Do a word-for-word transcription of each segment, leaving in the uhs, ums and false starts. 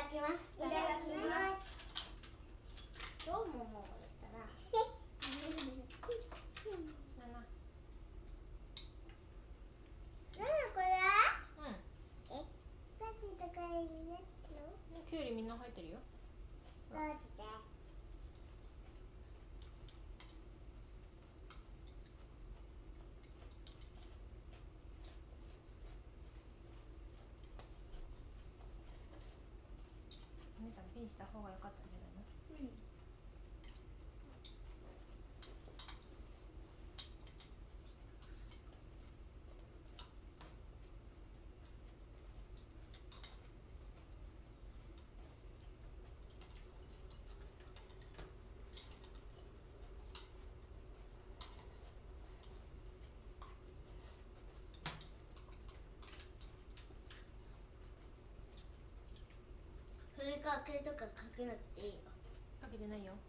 きます。いただきます。どうももうやったな。なんだこれ？うん。え、どうしてこれになったの？ きゅうりみんな入ってるよ。 どうして？ お姉さんピンした方が良かったんじゃないの？ うん。ふりかけとかかけなくていいよ。 かけてないよ。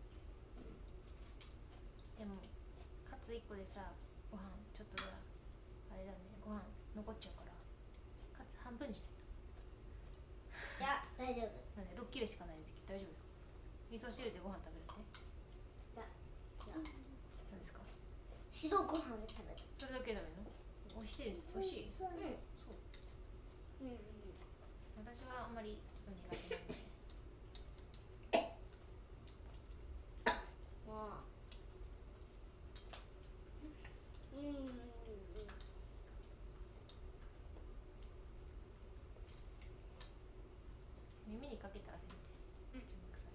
でもカツいっこでさ、ご飯ちょっとじゃあれだね、ご飯残っちゃうからカツ半分にしないいや、大丈夫。 と。なんでろっ切れしかない時期大丈夫ですか？味噌汁でご飯食べるって？ いや、違う。 何ですか？ 白ご飯で食べる。 それだけ食べるの？おいしい、おいしい。 うん。 そう。 うん。 私はあんまりちょっと苦手なんで。 もう。うん。 耳にかけたらせめて。 うん。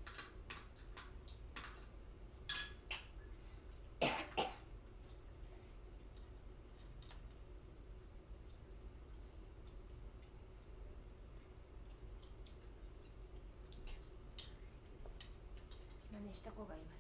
真似した子がいます。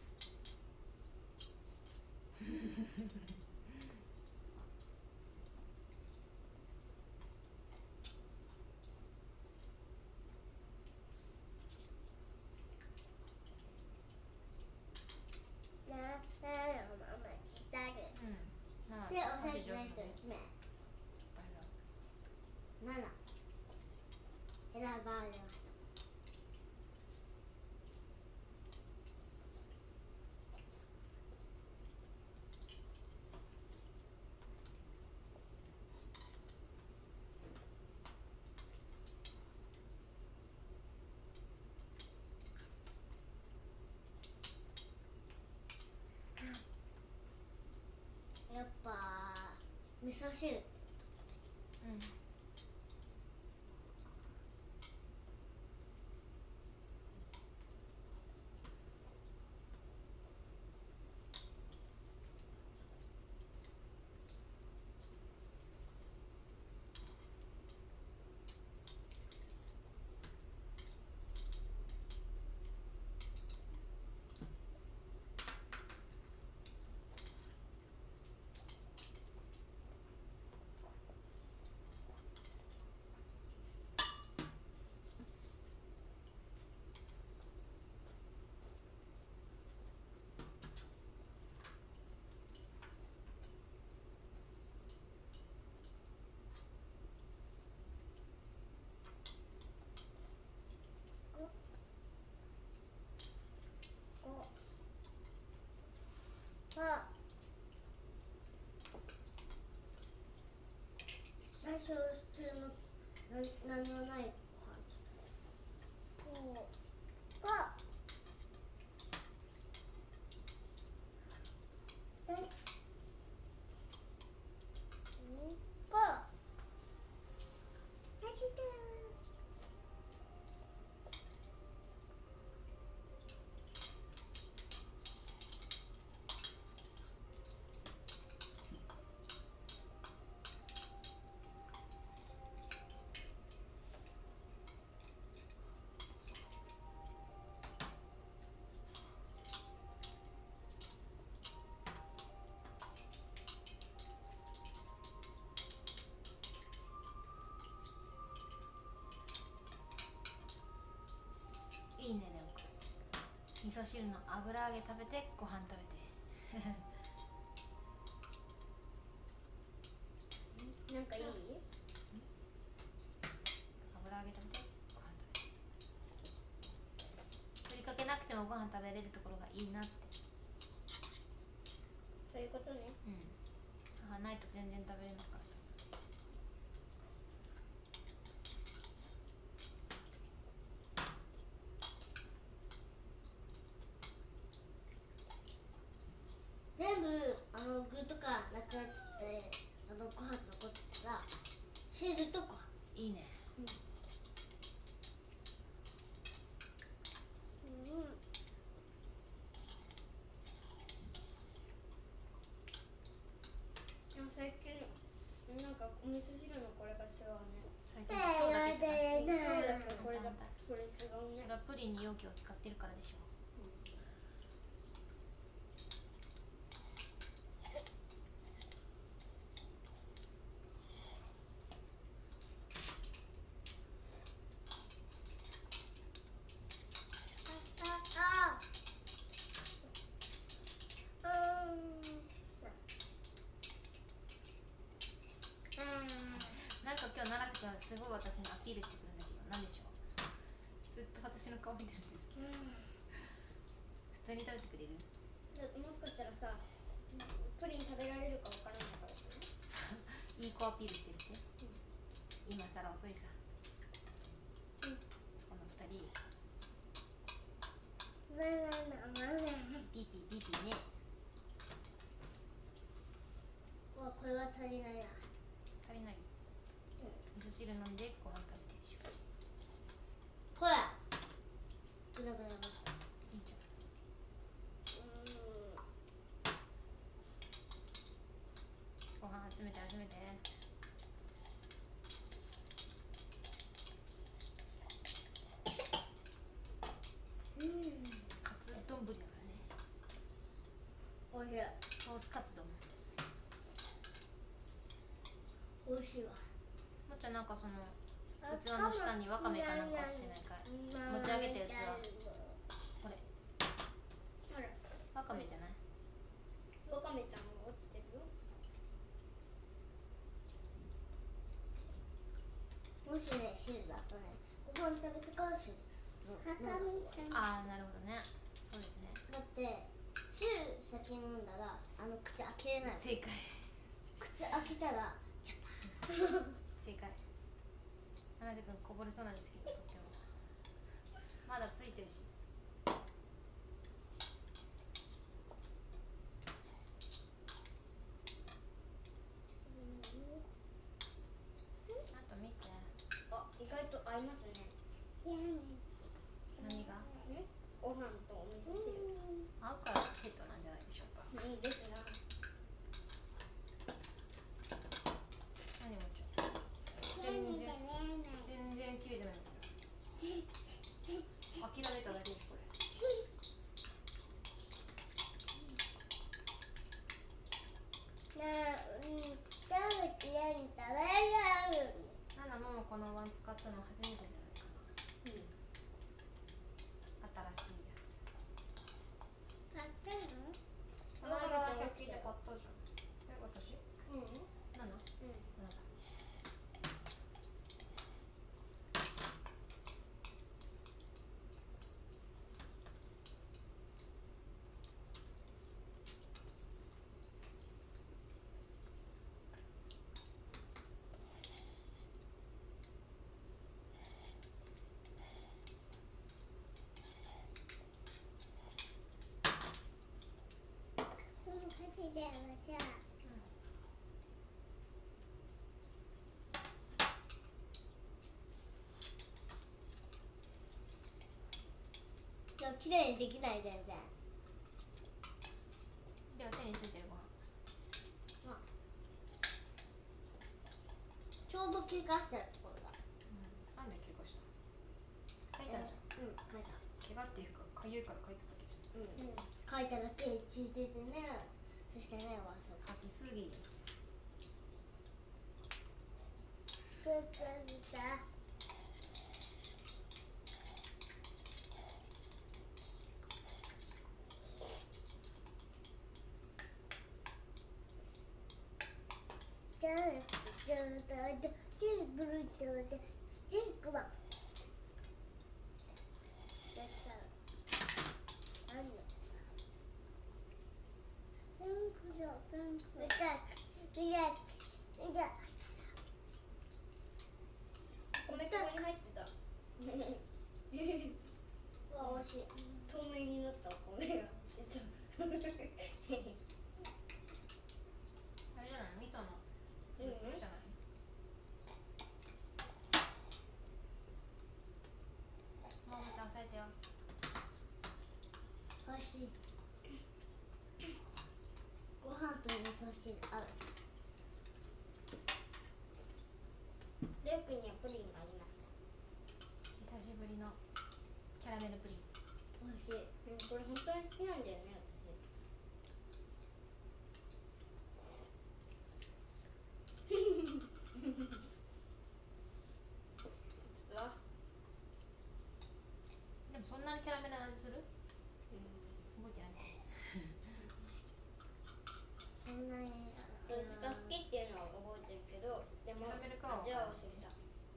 な、な、ママ来たる。 うん。まあ、 で、押さえてない人いち名。なな。選ばれました。やっぱ味噌汁。 うん。 あ、最初普通のな何もないご飯。こうがえんができた。 いいね、でも味噌汁の油揚げ食べてご飯食べてなんかいい？ 油揚げ食べてご飯食べて。 いいなって。 そういうことね。 うん。母ないと全然食べれないからさ。 全部あの具とかなくなっちゃって、あのご飯残ってたら汁とか。 いいね。 うん。うん。でも最近なんかお味噌汁のこれが違うね。 最近そうだけじゃない。 そうだけどこれだこれ違うね。 それはプリンに容器を使ってるからでしょ。なんか今日七瀬君すごい私にアピールしてくるんだけど、なんでしょう。ずっと私の顔見てるんですけど、普通に食べてくれる？ もしかしたらさ、プリン食べられるかわからないからね。 いい子アピールしてるって、うん、今更遅いさ、うん、この二人ピーピーピーピーね。 わ、これは足りないな。 足りない、うん、味噌汁飲んでご飯食べてるでしょ。 ほらぐなぐなぐな。いいじゃん。ご飯集めて集めて。うん、カツ丼だからね。 おいしい。 ソースカツ丼。 おいしいわ。 もっちゃんなんかその器の下にわかめかなんか落ちてないかい？持ち上げたやつはこれ。 ほら。 わかめじゃない？ わかめちゃんも落ちてるよ。もしね、汁だとね、ご飯食べてから汁。 ああ、なるほどね。そうですね。 だって汁先飲んだらあの口開けれない。 正解。 口開けたらチャパ正解。七瀬くんこぼれそうなんですけど、とってもまだついてるし。あと見て。 あ、意外と合いますね。 何が？ ご飯とお味噌汁。 合うからセットなんじゃないでしょうか。 いいですな。 何もちょっと全然全然綺麗じゃないから。諦めただけですこれ。 ねえ、うん、食べきれん食べられる。 ナナもこのワン使ったの初めてじゃないかな。うん。新しいやつ。 買ったの？ この間ひゃく均で買ったじゃん。え、私？ うん。 ナナ？うん。ナナ。 じゃあ。でも綺麗にできない全然。 では手についてるご飯。 まあ、ちょうど怪我したところが。 うん、なんで怪我したの？書いたじゃん。 うん、書いた。 怪我っていうかかゆいから書いただけじゃん。 うん、うん、書いただけ血出てね。そしてね、わそ書きすぎ。 くくた。じゃあ、じゃあ、じゃあ、じゃあ、ぐるっと、じゃあ、じゃあ、くばん。やった。なんだ。 わ、美味しい。透明になったお米が出た。 あれじゃないの、味噌のつぶつぶじゃないの。ももちゃん押さえてよ。 美味しい。ご飯と味噌汁合う。レイ君にはプリンがありました。 久しぶりのキャラメルプリン。 美味しい。でもこれ本当に好きなんだよね、私。 でもそんなにキャラメルの味する？覚えてない。 そんなに私が好きっていうのは覚えてるけど、でも味は忘れた。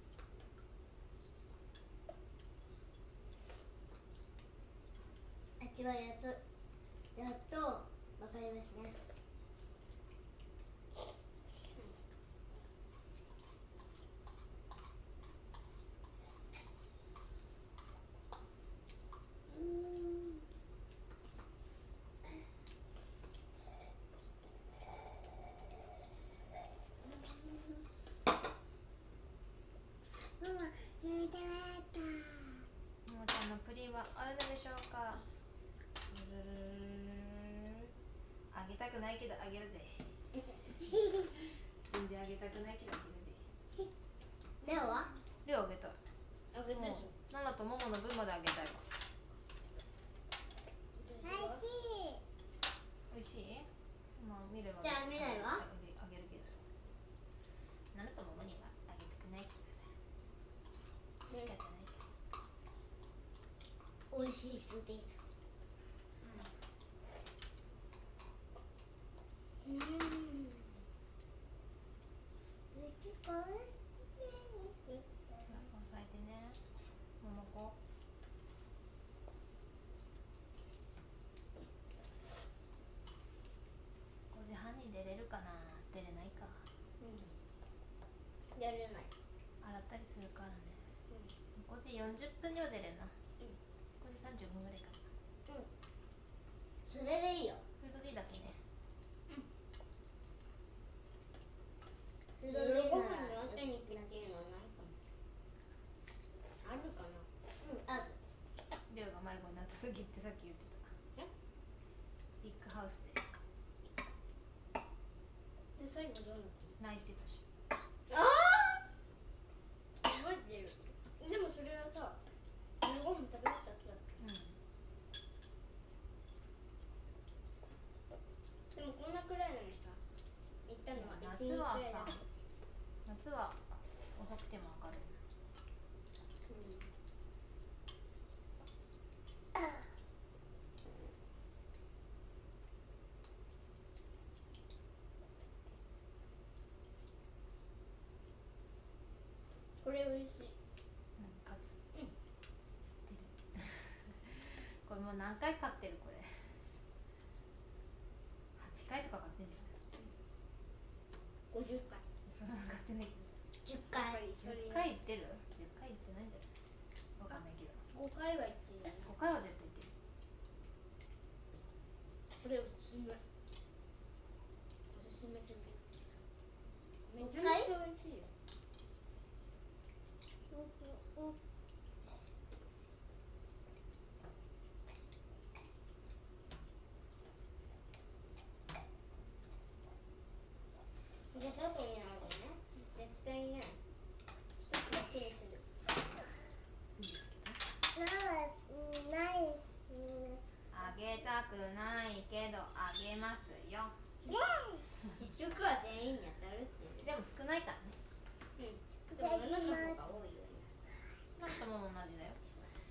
味はやっとやっとわかりますね。 ももちゃんのプリンはあるのでしょうか。あげたくないけどあげるぜ。全然あげたくないけどあげるぜ。 レオは？ レオあげたい。 あげたでしょ。 ナナとモモの分まであげたいわ。おいしい？まあミルは。 じゃあ未来は？ あげあげるけどさ。ナナとモモにはあげたくないけどさ。仕方ないから。 美味しいステーキ。うん。うん。 押さえてね、ももこ。ごじはんに出れるかな。出れないか。 うん。出れない。 洗ったりするからね。 うん。 ごじよんじゅっぷんには出れるな。 うん。 ごじさんじゅっぷんぐらいかな。 うん。それでいいよ。 フードディーだけね。 フードディーご飯の後にっていうのはないかも。あるかな。うん、ある。 りょうが迷子になった時ってさっき言ってた。 え？ ビッグハウスで。 で、最後どうなったの？ 泣いてたし。 ああ。覚えてる。でもそれはさ、夜ご飯食べた後だった。 うん。 でもこんなくらいなのにさ、行ったのは一日く夏はらいださ、夏は遅くても明るい。 これ美味しい。 うん、カツ。 うん。 知ってる。これもう何回買ってるこれ。はちかいとか買ってんじゃない？ ごじゅっかい。 そんなの買ってないけど。 じゅっかい。 じゅっかい行ってる？じゅっかい行ってないんじゃない？わかんないけど。 ごかいは行ってる。 ごかいは絶対行ってる。 これおすすめ。おすすめすぎる。めちゃめちゃ美味しいよ。じゃあ外にあるね。絶対ね、一つだけにする。 いいですけど。 ない。 あげたくないけどあげますよ。 結局は全員に当たるっていう。 でも少ないからね。 うん。でもナナの方が多いよね。 ナナとも同じだよ。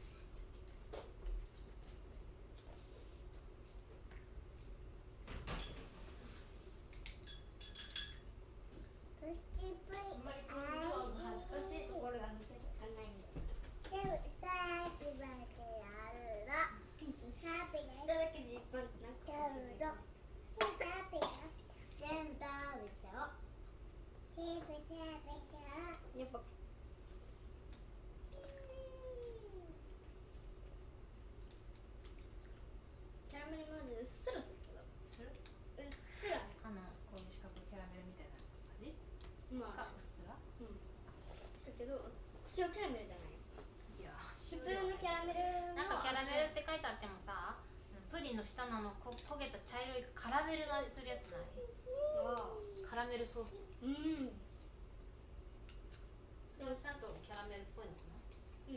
あんまりこのドアの恥ずかしいところが見せたくないんだ。下だけジーパンってなんか欲しいね。全部食べちゃおう。やっぱ塩キャラメルじゃない？ いや普通のキャラメルのなんかキャラメルって書いてあってもさ、プリンの下のあのこ焦げた茶色いカラメルの味するやつない？カラメルソース。 うん。 それはちゃんとキャラメルっぽいのかな？ うん。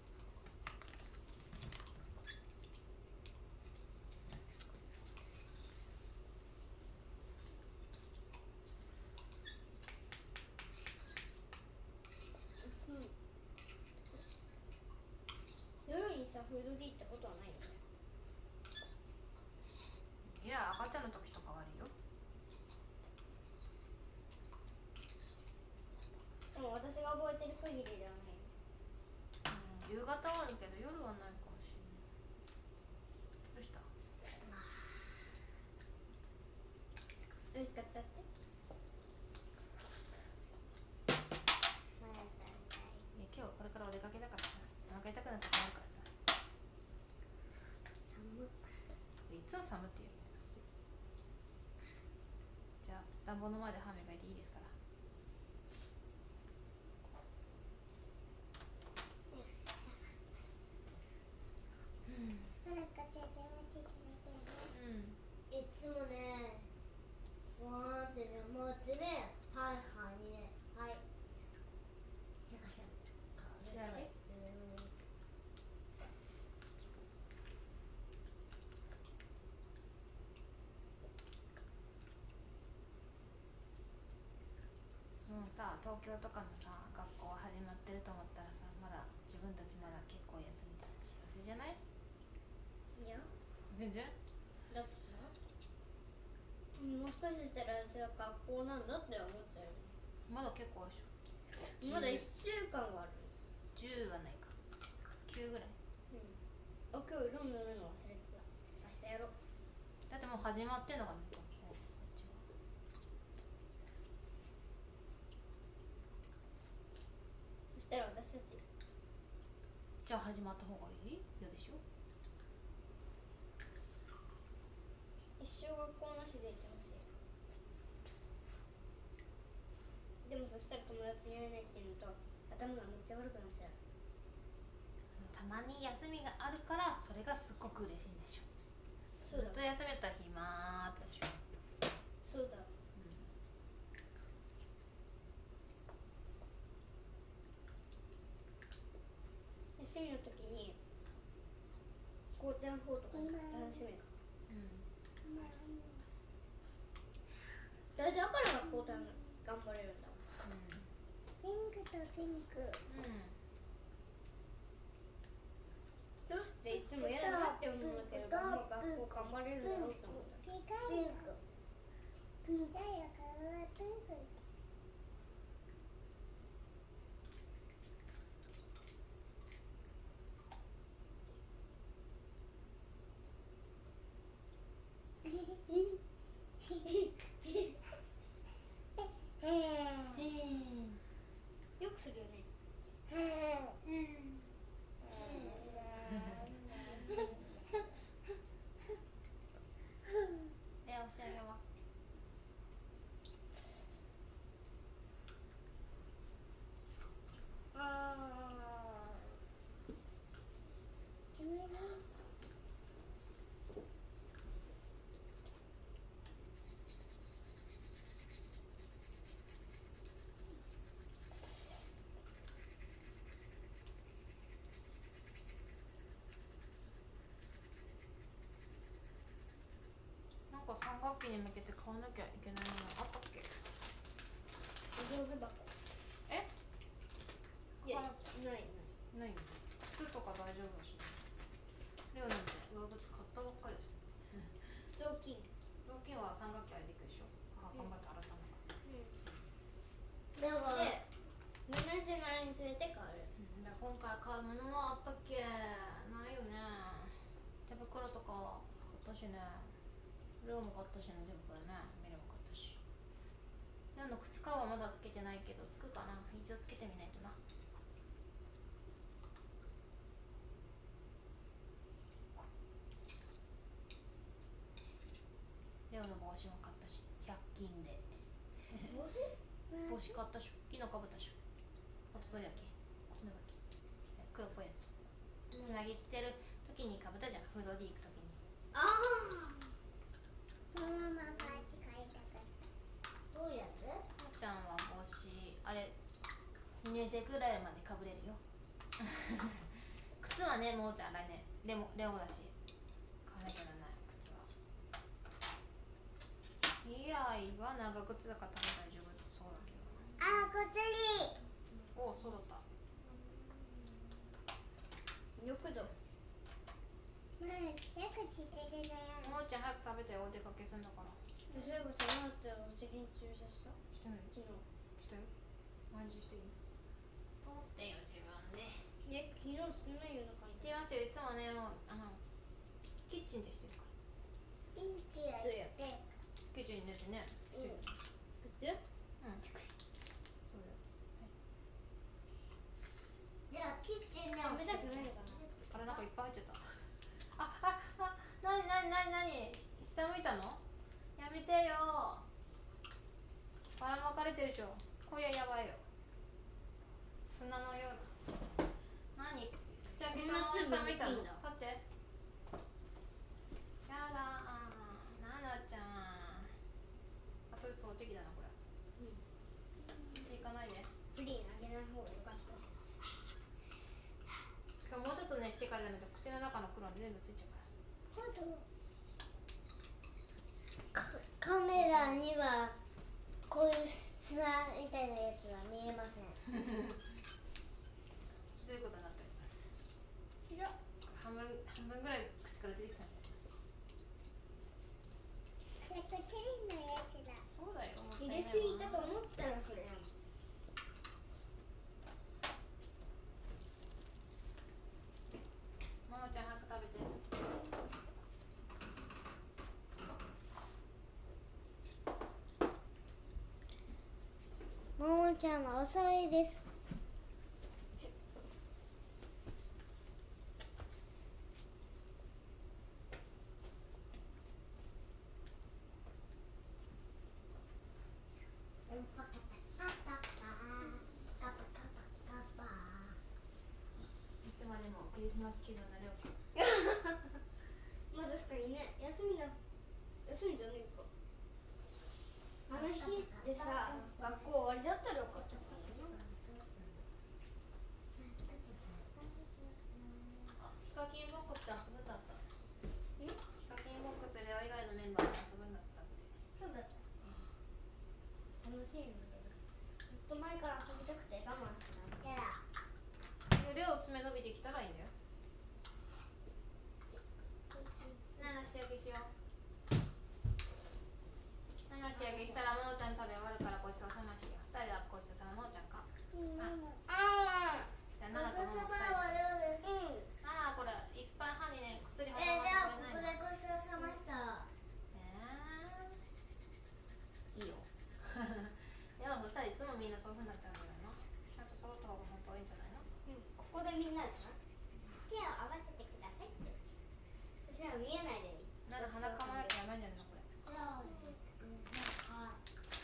夜にさ、フードティーってことはないよね。 いや、赤ちゃんの時とか悪いよ。 でも私が覚えてる限りではない。 うん、夕方はあるけど夜はないかもしれない。どうした？ 美味しかったって？ いや、今日これからお出かけだからさ、お腹痛くなって困るからさ。 寒っ。 いつも寒って言うね。じゃあ暖房の前で歯磨いていいですから。うん。 いつもね、わーってね、回ってね、はいはいにね、はい。シャカシャカ。 仕上げ？もうさ、東京とかのさ、学校始まってると思ったらさ、まだ自分たちまだ結構休みたい幸せじゃない？ いや、 全然。 だってさ、もう少ししたらじゃあ学校なんだって思っちゃうよね。 まだ結構あるでしょ。 まだいっしゅうかんはある。 じゅうはないか。きゅうぐらい。 うん。あ、今日色塗るの忘れてた。明日やろう。 だってもう始まってんのかな、学校。こっちは。 そしたら私たちじゃあ始まった方がいい？嫌でしょ？ 一生学校なしでいてほしい。でもそしたら友達に会えないっていうのと頭がめっちゃ悪くなっちゃう。 たまに休みがあるからそれがすっごく嬉しいんでしょ。ずっと休めたら暇ってでしょ。 そうだ。休みの時にこうちゃんフォーとか楽しめる。 うん。 だだから学校た頑張れるんだ。 ピンクとピンク。 うん。 どうしていつも嫌だなって思うけどもう学校頑張れるだろうと思った。ピンク。ピンク。よくするよね。 で、お仕上げは？ ああ。 なんかさん学期に向けて買わなきゃいけないものあったっけ？ お道具箱。 え？ いや、ないない。 ないの？靴とか大丈夫だし。レオなんて上靴買ったばっかりだし。 雑巾。 雑巾はさん学期あれでいくでしょ。あ、頑張って洗ったのか。 でもで、にねん生ならにつれて変わる。 うん、だ今回買うものはあったっけ？ないよね。手袋とか買ったしね。レオも買ったしね、全部これね。ミレも買ったし。レオの靴かはまだつけてないけど、つくかな。一応つけてみないとな。レオの帽子も買ったし、ひゃく均で。帽子買ったしょ。昨日かぶったしょ。おとといだっけ？ つなぎってる時にかぶったじゃん、フードディ行く時に。 あママが字書いたかっあ、どういうやつ？ ももちゃんは帽子あれにねん生くらいまでかぶれるよ。靴はね、ももちゃん来年レモレオだし買わなきゃならない靴は。いやいは長靴だから多分大丈夫そうだけど。 た。あ、こっちに。 おお、そうだった。よくぞ。 まあ、よく知ってるね。 ももちゃん早く食べてお出かけするんだから。 そういえばさ、なっちゃんお尻に注射した？ してない。 昨日。 したよ。毎日してるよ。取ってよ自分で。 え、昨日してないような感じ。 してますよ。いつもね、もうあのキッチンでしてるから。 ピンチをして。 キッチンに寝てね。してるよ。 で？ うん。そうだよ。 じゃあキッチンで食べたくないのかな？ あれなんかいっぱい入っちゃった。あああ、なになになになに、下向いたの？やめてよ。ばらまかれてるでしょ。こりゃやばいよ。砂のような。なに、口開けたまま下向いたの？立って。やだー、ななちゃん。あと掃除機だなこれ。 うん。 口行かないで。 プリンあげない方がよかったです。 しかももうちょっとねしてからじゃないと口の中の黒に全部ついちゃうから。 ちょっと。 カメラにはこういう砂みたいなやつは見えません。 ひどいことになっております。 ひどっ。 半分半分ぐらい口から出てきたんじゃない？ これチリンのやつだ。 そうだよ。 入れすぎたと思ったらそれなの。 ももちゃん早く食べて。 ももちゃんは遅いです。 パカパカパカパカパカパカ。 いつまでもクリスマス気分になれようか。 まあ確かにね、休みだ。休みじゃねえか。あの日でさ、学校終わりだったらよかったかな。 ヒカキンボックスで遊ぶんだった。ヒカキンボックスレオ以外のメンバーで遊ぶんだったって。 そうだった。楽しいんだけど。ずっと前から遊びたくて我慢してた。 やだ。 レオ爪伸びてきたらいいんだよ。なな仕上げしよう。なな仕上げしたらももちゃん食べ終わるからごちそうさましよう。ふたりでごちそうさま。ももちゃんか。 あじゃあななとももふたりで。ああ、これいっぱい歯にね薬えー、 挟じゃあまここでごちそうさました。 えー、いいよ。でもふたりいつもみんなそういうふうになっちゃうんだよな。ちゃんと揃った方が本当はいいんじゃないの？ うん、ここでみんなでな。 手を合わせてくださいって。 私は見えないでいい。 なら鼻かまなきゃやばいんじゃないのこれ。 じゃあ、うん、はい。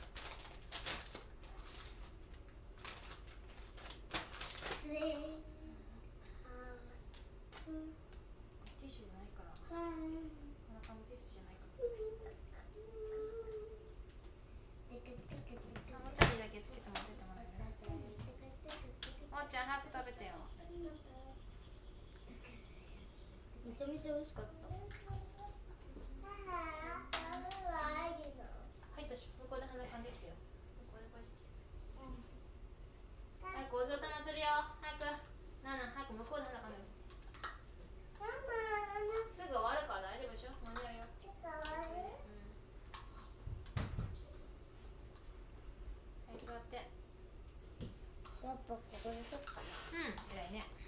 つえー。 ティッシュじゃないから。 うん。 鼻かむティッシュじゃないから。あ、ももちゃんにだけつけて持ってってもらえる？ももちゃん早く食べてよ。 めちゃめちゃ美味しかった。 はい、とし、向こうで鼻かんできてよ。向こうでこうしてきて。早くごちそうさまするよ。早く。なあなあ、早く向こうで鼻かんでよ。すぐ終わるから大丈夫でしょ？間に合うよ。はい、座って。 やっぱここにしよっかな。 うん、偉いね。